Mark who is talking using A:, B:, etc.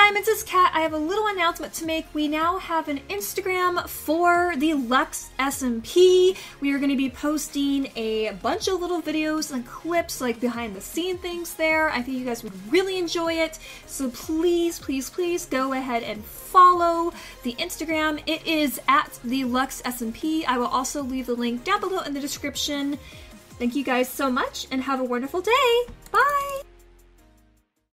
A: Diamonds, it's Kat. I have a little announcement to make. We now have an Instagram for the Lux Smp. We are going to be posting a bunch of little videos and clips, like behind the scene things there. I think you guys would really enjoy it. So please, please, please go ahead and follow the Instagram. It is at the Lux Smp. I will also leave the link down below in the description. Thank you guys so much and have a wonderful day. Bye!